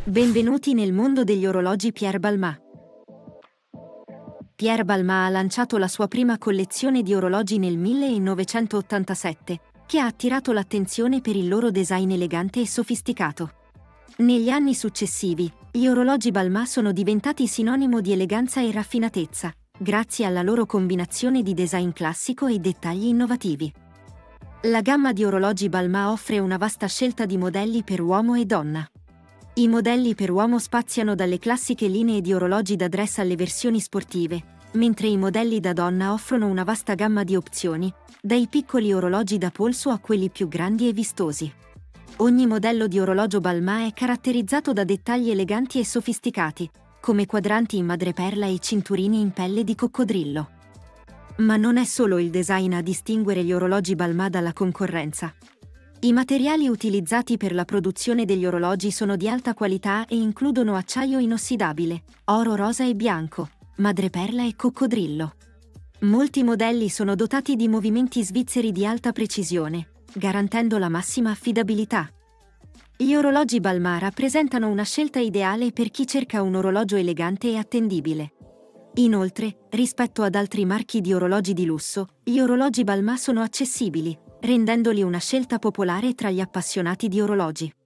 Benvenuti nel mondo degli orologi Pierre Balmain. Pierre Balmain ha lanciato la sua prima collezione di orologi nel 1987, che ha attirato l'attenzione per il loro design elegante e sofisticato. Negli anni successivi, gli orologi Balmain sono diventati sinonimo di eleganza e raffinatezza, grazie alla loro combinazione di design classico e dettagli innovativi. La gamma di orologi Balmain offre una vasta scelta di modelli per uomo e donna. I modelli per uomo spaziano dalle classiche linee di orologi da dress alle versioni sportive, mentre i modelli da donna offrono una vasta gamma di opzioni, dai piccoli orologi da polso a quelli più grandi e vistosi. Ogni modello di orologio Balmain è caratterizzato da dettagli eleganti e sofisticati, come quadranti in madreperla e cinturini in pelle di coccodrillo. Ma non è solo il design a distinguere gli orologi Balmain dalla concorrenza. I materiali utilizzati per la produzione degli orologi sono di alta qualità e includono acciaio inossidabile, oro rosa e bianco, madreperla e coccodrillo. Molti modelli sono dotati di movimenti svizzeri di alta precisione, garantendo la massima affidabilità. Gli orologi Balmain rappresentano una scelta ideale per chi cerca un orologio elegante e attendibile. Inoltre, rispetto ad altri marchi di orologi di lusso, gli orologi Balmain sono accessibili, rendendoli una scelta popolare tra gli appassionati di orologi.